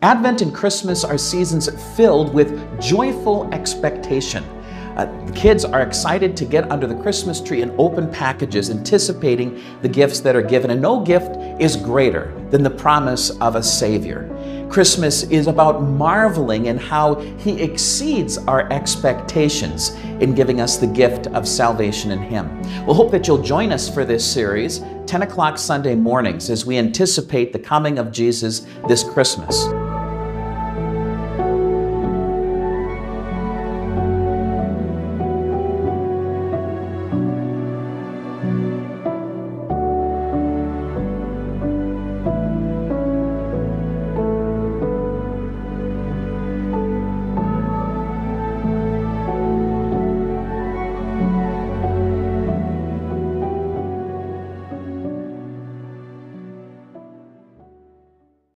Advent and Christmas are seasons filled with joyful expectation. The kids are excited to get under the Christmas tree and open packages, anticipating the gifts that are given. And no gift is greater than the promise of a Savior. Christmas is about marveling in how He exceeds our expectations in giving us the gift of salvation in Him. We'll hope that you'll join us for this series, 10 o'clock Sunday mornings, as we anticipate the coming of Jesus this Christmas.